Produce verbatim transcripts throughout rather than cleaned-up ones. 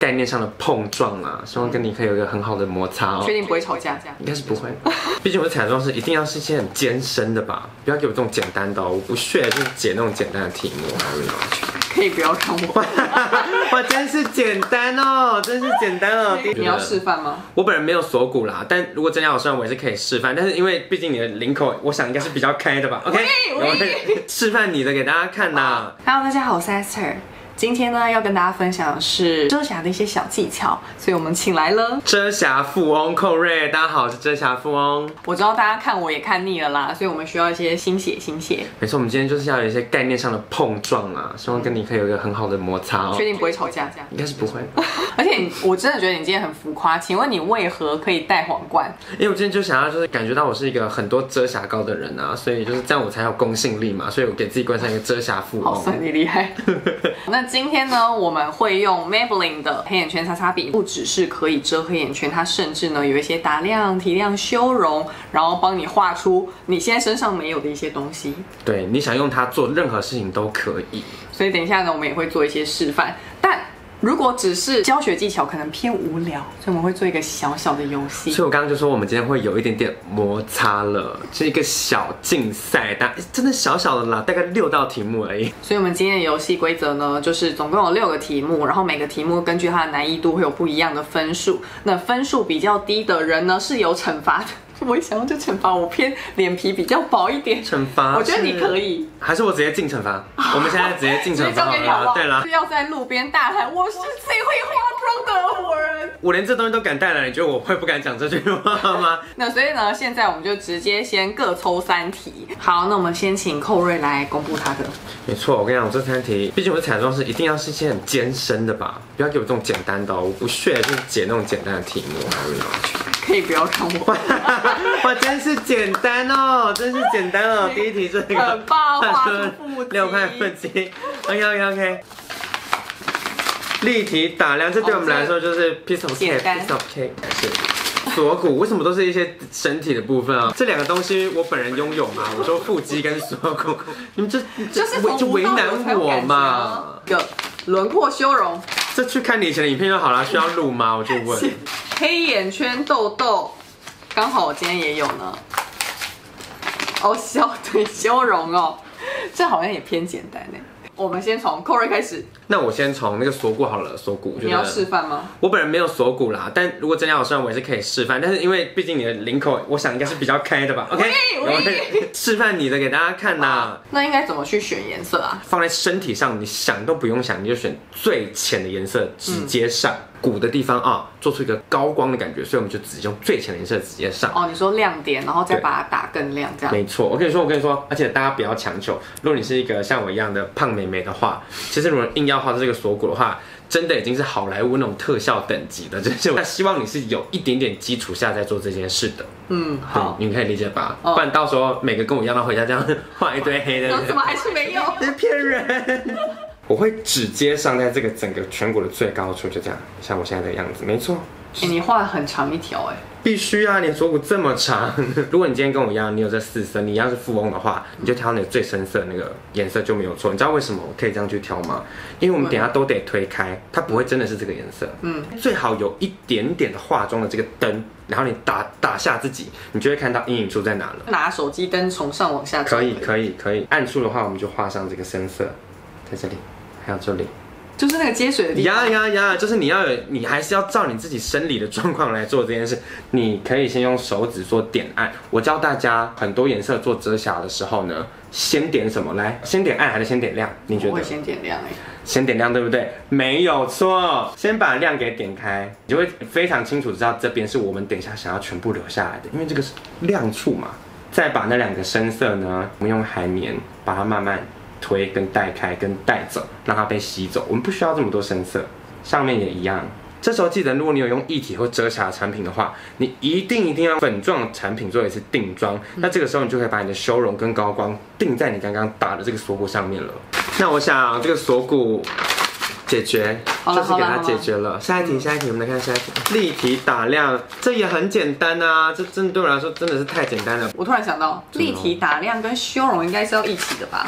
概念上的碰撞啊，希望跟你可以有一个很好的摩擦哦。 确定不会吵架？ 应该是不会，毕竟我的彩妆是一定要是一些很艰深的吧，不要给我这种简单的哦，我不屑就是解那种简单的题目。 可以不要看我， 哇，真是简单哦，真是简单哦。 你要示范吗？ 我本人没有锁骨啦，但如果真的要示范，我也是可以示范。但是因为毕竟你的领口，我想应该是比较开的吧。OK， 我会示范你的给大家看呐。 Hello， 大家好，我是 Esther。今天呢，要跟大家分享的是遮瑕的一些小技巧，所以我们请来了遮瑕富翁寇瑞。大家好，我是遮瑕富翁。 我知道大家看我也看腻了啦，所以我们需要一些新血新血。 没错，我们今天就是要有一些概念上的碰撞啊，希望跟你可以有一个很好的摩擦哦。 确定不会吵架？ 应该是不会。 而且我真的觉得你今天很浮夸，请问你为何可以戴皇冠？ 因为我今天就想要就是感觉到我是一个很多遮瑕膏的人啊，所以就是这样我才有公信力嘛，所以我给自己冠上一个遮瑕富翁。 好，算你厉害。那今天呢，我们会用 Maybelline 的黑眼圈擦擦笔，不只是可以遮黑眼圈，它甚至呢有一些打亮、提亮、修容，然后帮你画出你现在身上没有的一些东西。 对，你想用它做任何事情都可以。 所以等一下呢，我们也会做一些示范，但如果只是教学技巧，可能偏无聊，所以我们会做一个小小的游戏。 所以我刚刚就说，我们今天会有一点点摩擦了，是一个小竞赛，但真的小小的啦，大概六道题目而已。 所以我们今天的游戏规则呢，就是总共有六个题目，然后每个题目根据它的难易度会有不一样的分数。那分数比较低的人呢，是有惩罚的。我一想要就惩罚，我偏脸皮比较薄一点。 惩罚？ 我觉得你可以。 还是我直接进惩罚？我们现在直接进惩罚好了。对了， 是要在路边大喊我是最会化妆的合伙人。 我连这东西都敢带了，你觉得我会不敢讲这句话吗？ 那所以呢，现在我们就直接先各抽三题。好，那我们先请寇瑞来公布他的。 没错，我跟你讲，这三题，毕竟我的彩妆是一定要是一些很艰深的吧，不要给我这种简单的哦，我不屑就是解那种简单的题目。 可以不要看我， 哇，真是简单哦，真是简单哦。第一题是那个很棒，画出腹肌， 六块腹肌。OK OK OK。立体打亮，这对我们来说就是 piece of cake，piece of cake。是。锁骨为什么都是一些身体的部分啊？这两个东西我本人拥有嘛？我说腹肌跟锁骨，你们这就是就为难我嘛？ 一个轮廓修容， 这去看你以前的影片就好了，需要录吗？我就问。 黑眼圈痘痘，刚好我今天也有呢。哦，修对修容哦，这好像也偏简单呢。我们先从寇瑞开始。 那我先从那个锁骨好了，锁骨。 你要示范吗？ 我本人没有锁骨啦，但如果真的要示范，我也是可以示范。但是因为毕竟你的领口，我想应该是比较开的吧。OK， 我会示范你的给大家看呐。 那应该怎么去选颜色啊？ 放在身体上，你想都不用想，你就选最浅的颜色直接上。嗯、骨的地方啊，做出一个高光的感觉，所以我们就只用最浅的颜色直接上。 哦，你说亮点，然后再把它打更亮，这样。 没错，我跟你说，我跟你说，而且大家不要强求。如果你是一个像我一样的胖妹妹的话，其实如果硬要画这个锁骨的话，真的已经是好莱坞那种特效等级的，就是那希望你是有一点点基础下在做这件事的。 嗯，好， 你可以理解吧？哦、不然到时候每个跟我一样的回家这样画一堆黑的， 怎么还是没有？ 这是骗人。我会直接上在这个整个颧骨的最高处，就这样，像我现在的样子，没错。 哎、欸，你画了很长一条哎。 必须啊，你锁骨这么长。如果你今天跟我一样，你有这四色，你一样是富翁的话，你就挑你最深色的那个颜色就没有错。你知道为什么我可以这样去挑吗？因为我们等一下都得推开，它不会真的是这个颜色。嗯，最好有一点点的化妆的这个灯，然后你打打下自己，你就会看到阴影处在哪了。 拿手机灯从上往下照。 可以可以可以，暗处的话我们就画上这个深色，在这里，还有这里。 就是那个接水的地方。 呀呀呀！就是你要有，你还是要照你自己生理的状况来做这件事。你可以先用手指做点按。我教大家很多颜色做遮瑕的时候呢，先点什么？来，先点暗还是先点亮？你觉得？ 我会先点亮哎。 先点亮对不对？没有错，先把亮给点开，你就会非常清楚知道这边是我们等一下想要全部留下来的，因为这个是亮处嘛。再把那两个深色呢，我们用海绵把它慢慢推跟带开跟带走，让它被吸走。我们不需要这么多深色，上面也一样。这时候记得，如果你有用液体或遮瑕产品的话，你一定一定要粉状产品做一次定妆。嗯、那这个时候你就可以把你的修容跟高光定在你刚刚打的这个锁骨上面了。那我想这个锁骨解决，就是给它解决了。下一题，下一题，我们来看下一题。立体打亮，这也很简单啊，这真的对我来说真的是太简单了。 我突然想到，立体打亮跟修容应该是要一起的吧？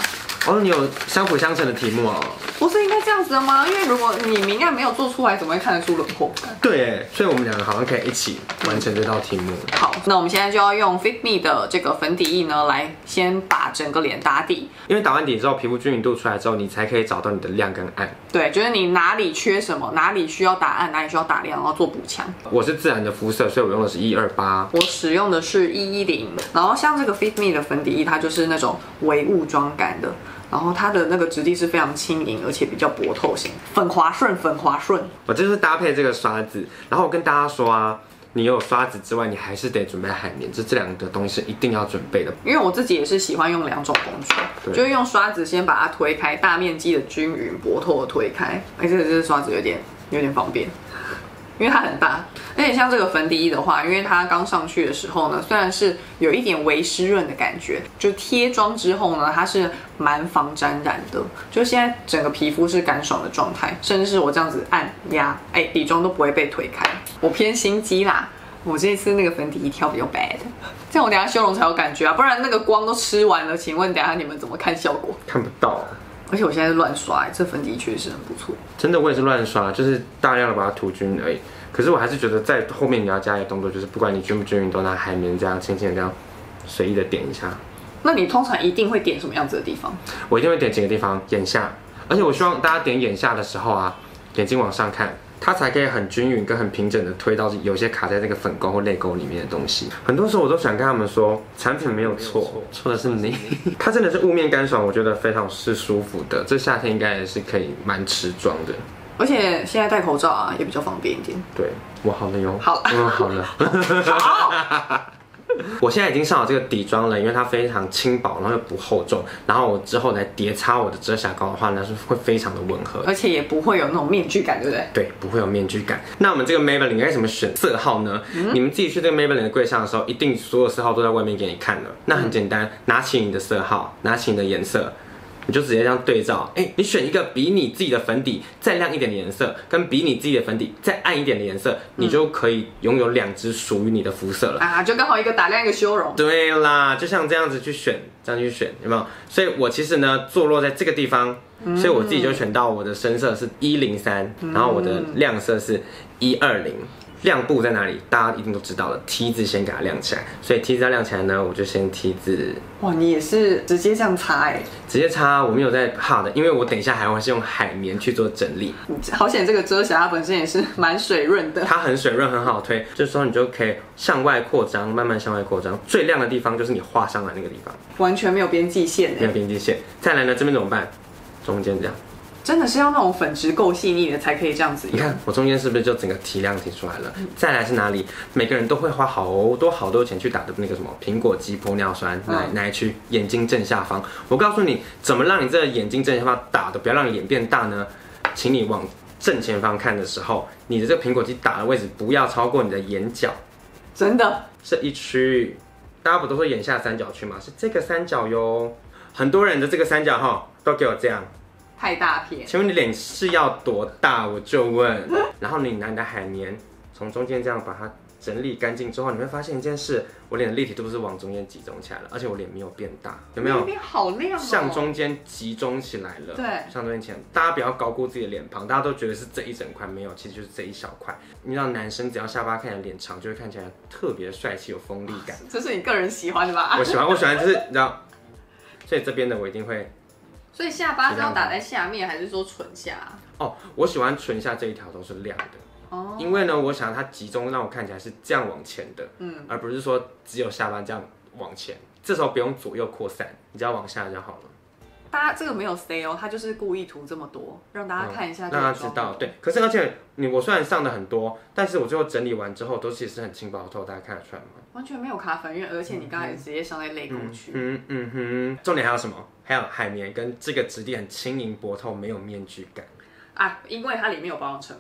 哦，你有相辅相成的题目哦。 不是应该这样子的吗？因为如果你明暗没有做出来，怎么会看得出轮廓感？ 对，所以我们两个好像可以一起完成这道题目。 好，那我们现在就要用 Fit Me 的这个粉底液呢，来先把整个脸打底。 因为打完底之后，皮肤均匀度出来之后，你才可以找到你的亮跟暗。 对，就是你哪里缺什么，哪里需要打暗，哪里需要打亮，然后做补强。 我是自然的肤色，所以我用的是一二八。 我使用的是一一零，然后像这个 Fit Me 的粉底液，它就是那种微雾妆感的。然后它的那个质地是非常轻盈，而且比较薄透型，粉滑顺，粉滑顺。 我就是搭配这个刷子，然后我跟大家说啊，你有刷子之外，你还是得准备海绵，这这两个东西是一定要准备的。 因为我自己也是喜欢用两种工具，就是用刷子先把它推开，大面积的均匀薄透的推开。哎，这个这个刷子有点有点方便。因为它很大，而且像这个粉底液的话，因为它刚上去的时候呢，虽然是有一点微湿润的感觉，就贴妆之后呢，它是蛮防沾染的，就现在整个皮肤是干爽的状态，甚至是我这样子按压，哎，底妆都不会被推开。我偏心机啦，我这一次那个粉底液挑比较 bad， 这样我等一下修容才有感觉啊，不然那个光都吃完了，请问等一下你们怎么看效果？ 看不到。 而且我现在是乱刷、欸，这粉底确实很不错。 真的，我也是乱刷，就是大量的把它涂均而已。可是我还是觉得在后面你要加一个动作，就是不管你均不均匀，都拿海绵这样轻轻的这样随意的点一下。 那你通常一定会点什么样子的地方？ 我一定会点几个地方，眼下，而且我希望大家点眼下的时候啊，眼睛往上看。它才可以很均匀跟很平整的推到有些卡在这个粉沟或泪沟里面的东西。很多时候我都想跟他们说，产品没有错，错的是你。它真的是雾面干爽，我觉得非常是舒服的。这夏天应该也是可以蛮持妆的。 而且现在戴口罩啊，也比较方便一点。 对，我好了哟。 好， 嗯，好了。好。我现在已经上好这个底妆了，因为它非常轻薄，然后又不厚重，然后我之后来叠擦我的遮瑕膏的话呢，是会非常的吻合， 而且也不会有那种面具感，对不对？ 对，不会有面具感。那我们这个 Maybelline 该怎么选色号呢？嗯、你们自己去这个 Maybelline 的柜上的时候，一定所有色号都在外面给你看了。那很简单，拿起你的色号，拿起你的颜色。你就直接这样对照，哎、欸，你选一个比你自己的粉底再亮一点的颜色，跟比你自己的粉底再暗一点的颜色，你就可以拥有两支属于你的肤色了啊！就刚好一个打亮，一个修容。 对啦，就像这样子去选，这样去选，有没有？所以我其实呢，坐落在这个地方，所以我自己就选到我的深色是一零三，然后我的亮色是一二零。亮部在哪里？大家一定都知道了 ，T 字先给它亮起来。所以 T 字要亮起来呢，我就先 T 字。 哇，你也是直接这样擦哎、欸？ 直接擦，我没有在怕的，因为我等一下还会是用海绵去做整理。 好险，这个遮瑕它本身也是蛮水润的， 它很水润，很好推。这时候你就可以向外扩张，慢慢向外扩张。最亮的地方就是你画上来那个地方， 完全没有边际线、欸， 没有边际线。再来呢，这边怎么办？中间这样。 真的是要那种粉质够细腻的才可以这样子用。 你看我中间是不是就整个提亮提出来了？嗯、再来是哪里？每个人都会花好多好多钱去打的那个什么苹果肌玻尿酸，哪哪一区？眼睛正下方。我告诉你，怎么让你这个眼睛正下方打的不要让你脸变大呢？请你往正前方看的时候，你的这个苹果肌打的位置不要超过你的眼角。 真的？ 这一区，大家不都说眼下三角区吗？是这个三角哟。很多人的这个三角哈，都给我这样。 太大片， 请问你脸是要多大？我就问。然后你拿你的海绵从中间这样把它整理干净之后，你会发现一件事：我脸的立体度是往中间集中起来了，而且我脸没有变大，有没有？ 脸好亮哦， 向中间集中起来了。 对， 向中间起来。大家不要高估自己的脸庞，大家都觉得是这一整块，没有，其实就是这一小块。你知道，男生只要下巴看起来脸长，就会看起来特别帅气，有锋利感。 这是你个人喜欢的吧？ 我喜欢，我喜欢，就是你知道，所以这边的我一定会。 所以下巴是要打在下面，还是说唇下？ 哦，我喜欢唇下这一条都是亮的，哦，因为呢，我想它集中让我看起来是这样往前的，嗯，而不是说只有下巴这样往前。这时候不用左右扩散，你只要往下就好了。 大家这个没有 say 哦，他就是故意涂这么多，让大家看一下、嗯， 让他知道。对，可是而且你我虽然上的很多，但是我最后整理完之后都其实很轻薄透，大家看得出来吗？ 完全没有卡粉，因为而且你刚才直接上在泪沟区。 嗯嗯哼，重点还有什么？还有海绵跟这个质地很轻盈薄透，没有面具感啊，因为它里面有保养成分。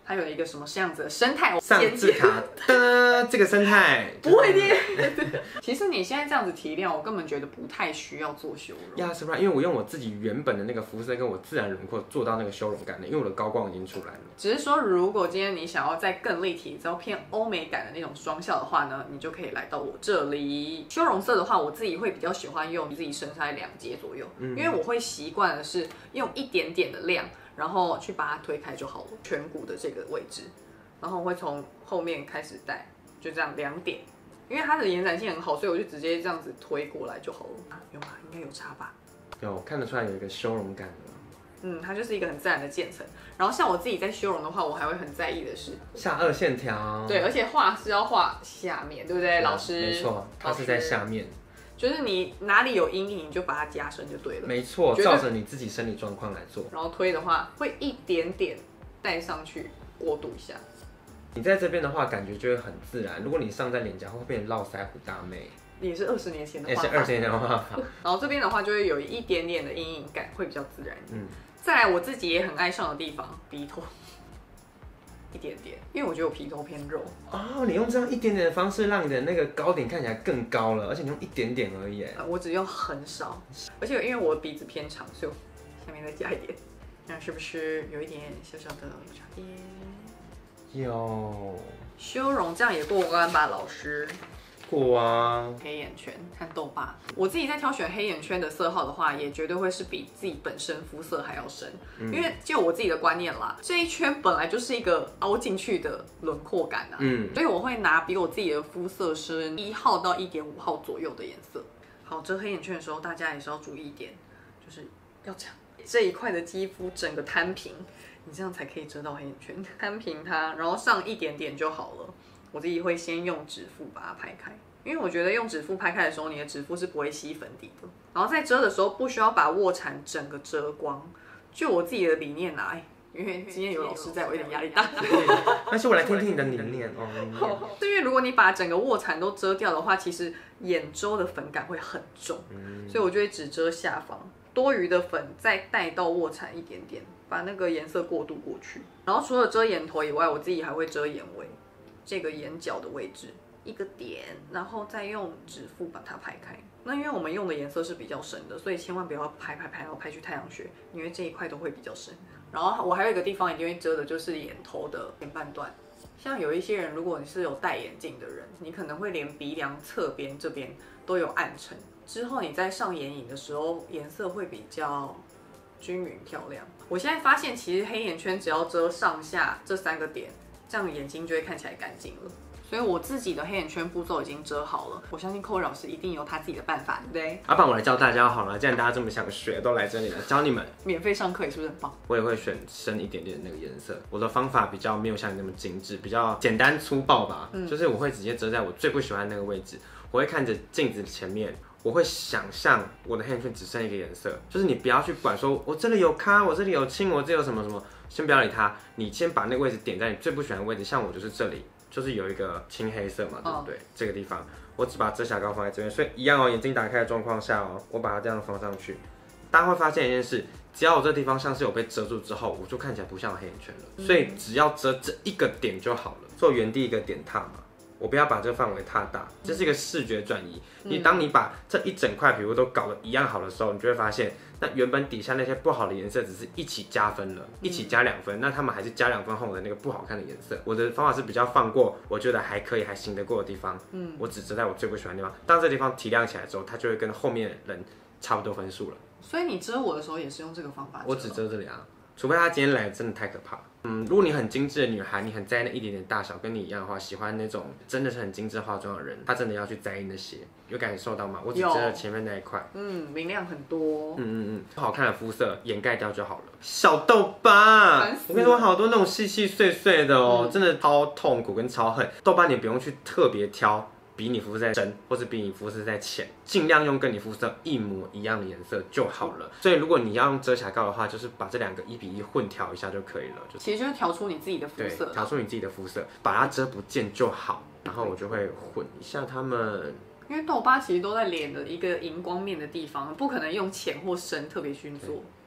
它有一个什么样子的生态？ 上字卡的这个生态不会捏。其实你现在这样子提亮，我根本觉得不太需要做修容。 呀，是不是？因为我用我自己原本的那个肤色跟我自然轮廓做到那个修容感的，因为我的高光已经出来了。 只是说，如果今天你想要再更立体、再偏欧美感的那种双效的话呢，你就可以来到我这里。修容色的话，我自己会比较喜欢用自己身材两节左右，嗯、因为我会习惯的是用一点点的量，然后去把它推开就好了，颧骨的这个位置。然后我会从后面开始带，就这样两点，因为它的延展性很好，所以我就直接这样子推过来就好了。有吗？应该有差吧？ 有，看得出来有一个修容感了。 嗯，它就是一个很自然的渐层。然后像我自己在修容的话，我还会很在意的是下颚线条。 对，而且画是要画下面，对不对，老师？ 没错，它是在下面。 就是你哪里有阴影，你就把它加深就对了。 没错，照着你自己生理状况来做。 然后推的话，会一点点带上去，过渡一下。 你在这边的话，感觉就会很自然。如果你上在脸颊，会变成络腮胡大妹。 也是二十年前的画法。也是二十年前的画法。 然后这边的话，就会有一点点的阴影感，会比较自然。嗯。再来，我自己也很爱上的地方，鼻头。一点点，因为我觉得我鼻头偏肉。 哦，你用这样一点点的方式，让你的那个高点看起来更高了，而且你用一点点而已。 呃、我只用很少，而且因为我鼻子偏长，所以我下面再加一点，那是不是有一点小小的有差别？ 有。 修容这样也过关吧，老师？ 过啊。 黑眼圈看痘疤，我自己在挑选黑眼圈的色号的话，也绝对会是比自己本身肤色还要深，嗯、因为就我自己的观念啦，这一圈本来就是一个凹进去的轮廓感啊，嗯，所以我会拿比我自己的肤色深一号到一点五号左右的颜色。好，遮黑眼圈的时候，大家也是要注意一点，就是要这样这一块的肌肤整个摊平，你这样才可以遮到黑眼圈，摊平它，然后上一点点就好了。我自己会先用指腹把它拍开，因为我觉得用指腹拍开的时候，你的指腹是不会吸粉底的。然后在遮的时候，不需要把卧蚕整个遮光。就我自己的理念啊，因为今天有老师在，我有点压力大。 但是我来听听你的理念哦。是因为如果你把整个卧蚕都遮掉的话，其实眼周的粉感会很重，嗯、所以我就会只遮下方，多余的粉再带到卧蚕一点点，把那个颜色过渡过去。然后除了遮眼头以外，我自己还会遮眼尾。这个眼角的位置一个点，然后再用指腹把它拍开。那因为我们用的颜色是比较深的，所以千万不要拍拍拍，然后拍去太阳穴，因为这一块都会比较深。然后我还有一个地方一定会遮的，就是眼头的前半段。像有一些人，如果你是有戴眼镜的人，你可能会连鼻梁侧边这边都有暗沉，之后你在上眼影的时候，颜色会比较均匀漂亮。我现在发现，其实黑眼圈只要遮上下这三个点，这样眼睛就会看起来干净了。所以我自己的黑眼圈步骤已经遮好了，我相信寇老师一定有他自己的办法，对不对？ 阿爸，我来教大家好了，既然大家这么想学，都来这里了，教你们。 免费上课也是不是很棒？ 我也会选深一点点的那个颜色，我的方法比较没有像你那么精致，比较简单粗暴吧。嗯，就是我会直接遮在我最不喜欢的那个位置，我会看着镜子前面。我会想象我的黑眼圈只剩一个颜色，就是你不要去管说我这里有咖，我这里有青，我这里有什么什么，先不要理它，你先把那个位置点在你最不喜欢的位置，像我就是这里，就是有一个青黑色嘛，对不对？ Oh. 这个地方，我只把遮瑕膏放在这边，所以一样哦，眼睛打开的状况下哦，我把它这样放上去，大家会发现一件事，只要我这地方像是有被遮住之后，我就看起来不像黑眼圈了，嗯、所以只要遮这一个点就好了，做原地一个点踏嘛。我不要把这个范围太大，这是一个视觉转移。你当你把这一整块皮肤都搞得一样好的时候，你就会发现，那原本底下那些不好的颜色只是一起加分了，一起加两分，那他们还是加两分后的那个不好看的颜色。我的方法是比较放过，我觉得还可以、还行得过的地方，嗯，我只遮在我最不喜欢的地方。当这地方提亮起来之后，它就会跟后面的人差不多分数了。 所以你遮我的时候也是用这个方法？ 我只遮这里啊。除非他今天来真的太可怕了，嗯，如果你很精致的女孩，你很在意那一点点大小，跟你一样的话，喜欢那种真的是很精致化妆的人，他真的要去在意那些，有感受到吗？我只遮了前面那一块， 嗯，明亮很多， 嗯嗯嗯，好看的肤色掩盖掉就好了。小痘疤，我跟你说，好多那种细细碎碎的哦，嗯、真的超痛苦跟超恨。痘疤你不用去特别挑。比你肤色再深，或是比你肤色再浅，尽量用跟你肤色一模一样的颜色就好了。所以如果你要用遮瑕膏的话，就是把这两个一比一混调一下就可以了。就其实就是调出你自己的肤色， 调出你自己的肤色，把它遮不见就好。然后我就会混一下它们。 因为痘疤其实都在脸的一个荧光面的地方，不可能用浅或深特别去做。 而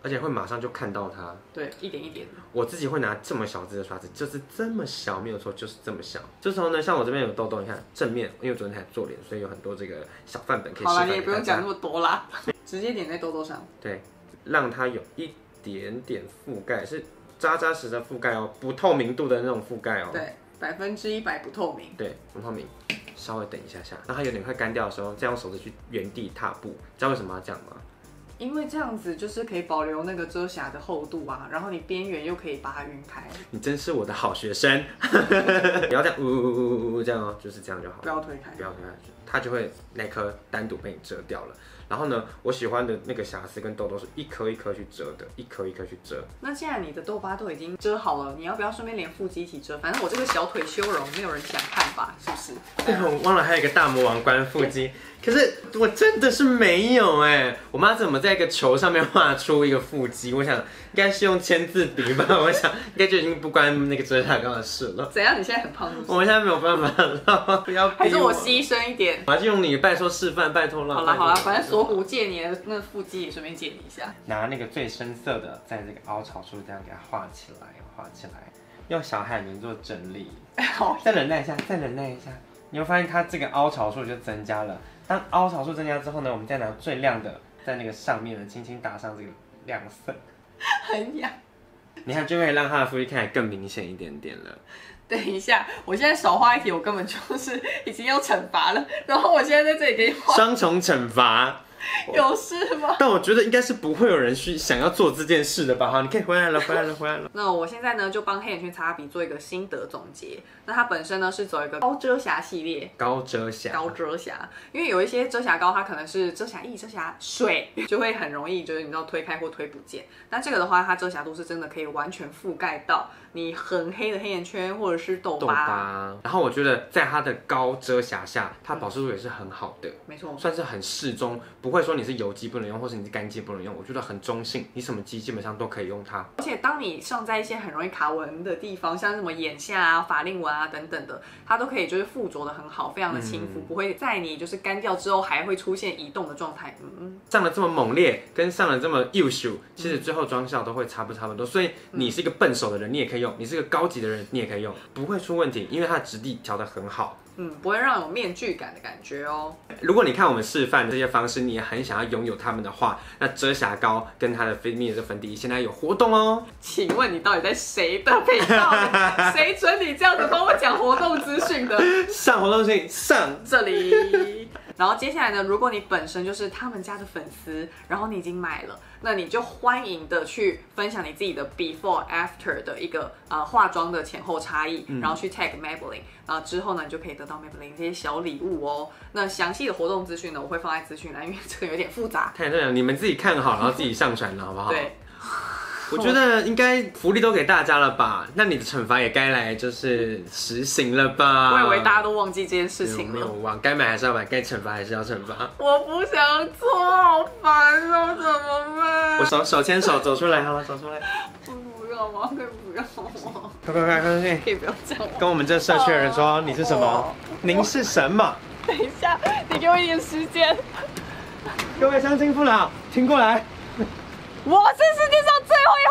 而且会马上就看到它。 对，一点一点的。 我自己会拿这么小支的刷子，就是这么小，没有错，就是这么小。这时候呢，像我这边有痘痘，你看正面，因为我昨天才做脸，所以有很多这个小范本可以示范。 好了，你也不用讲那么多啦，直接点在痘痘上。 对，让它有一点点覆盖，是扎扎实实的覆盖哦，不透明度的那种覆盖哦。 对，百分之一百不透明。 对，不透明。稍微等一下下，让它有点快干掉的时候，再用手指去原地踏步。知道为什么要这样吗？ 因为这样子就是可以保留那个遮瑕的厚度啊，然后你边缘又可以把它晕开。 你真是我的好学生，不要这样呜呜呜呜呜这样哦，就是这样就好。 不要推开， 不要推开，它就会那颗单独被你遮掉了。然后呢，我喜欢的那个瑕疵跟痘痘是一颗一颗去遮的，一颗一颗去遮。 那既然你的痘疤都已经遮好了，你要不要顺便连腹肌一起遮？反正我这个小腿修容没有人想看吧，是不是？ 对，我忘了还有一个大魔王关腹肌。可是我真的是没有哎，我妈怎么在一个球上面画出一个腹肌？我想应该是用签字笔吧，我想应该就已经不关那个遮瑕膏的事了。 怎样？你现在很胖是不是？ 我现在没有办法了，不要逼我。 还是我牺牲一点？ 我还是用你拜托示范，拜托了。 好了好了，反正锁骨借你的那腹肌也顺便借你一下。 拿那个最深色的，在这个凹槽处这样给它画起来，画起来，用小海绵做整理。 好， 再忍耐一下，再忍耐一下，你会发现它这个凹槽数就增加了。当凹槽数增加之后呢，我们再拿最亮的，在那个上面呢，轻轻打上这个亮色， 很痒。 你看就会让它的腹肌看起来更明显一点点了。 等一下，我现在少画一题，我根本就是已经要惩罚了，然后我现在在这里给你画双重惩罚。 有事吗？ 但我觉得应该是不会有人去想要做这件事的吧？哈，你可以回来了，回来了，回来了。 那我现在呢，就帮黑眼圈擦笔做一个心得总结。那它本身呢是走一个高遮瑕系列， 高遮瑕， 高遮瑕，因为有一些遮瑕膏它可能是遮瑕液、遮瑕水，就会很容易就是你知道推开或推不见。但这个的话，它遮瑕度是真的可以完全覆盖到你很黑的黑眼圈或者是痘疤。 痘疤。然后我觉得在它的高遮瑕下，它保湿度也是很好的， 没错， 算是很适中，不会说你是油肌不能用，或是你是干肌不能用，我觉得很中性，你什么肌基本上都可以用它。 而且当你上在一些很容易卡纹的地方，像什么眼下啊、法令纹啊等等的，它都可以就是附着的很好，非常的亲肤，嗯、不会在你就是干掉之后还会出现移动的状态。嗯， 上的这么猛烈，跟上的这么优秀，其实最后妆效都会差不差不多。所以你是一个笨手的人，你也可以用；你是个高级的人，你也可以用，不会出问题，因为它的质地调得很好。 嗯，不会让有面具感的感觉哦。 如果你看我们示范这些方式，你也很想要拥有它们的话，那遮瑕膏跟它的 Fit Me 的粉底现在有活动哦。 请问你到底在谁的频道？谁准你这样子帮我讲活动资讯的？ 上活动资讯上这里。然后接下来呢，如果你本身就是他们家的粉丝，然后你已经买了，那你就欢迎的去分享你自己的 before after 的一个呃化妆的前后差异，嗯、然后去 tag Maybelline， 然后之后呢，你就可以得到 Maybelline 这些小礼物哦。那详细的活动资讯呢，我会放在资讯栏，因为这个有点复杂。 太对了，你们自己看好，然后自己上传了，好不好？ 对。 我觉得应该福利都给大家了吧？那你的惩罚也该来就是实行了吧？ 我以为大家都忘记这件事情了。 没有忘，该买还是要买，该惩罚还是要惩罚。 我不想做，好烦哦，怎么办？ 我手手牵手走出来，好了，走出来。 我不要吗？可以不要吗？ 快快快快快！ 可以不要这样。 跟我们这社区的人说，你是什么？您是什么？ 等一下，你给我一点时间。 各位乡亲父老，听过来。 我是世界上最会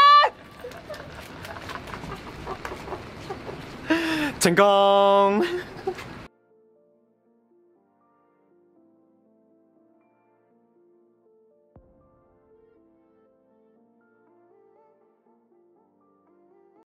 化妆的人， 成功。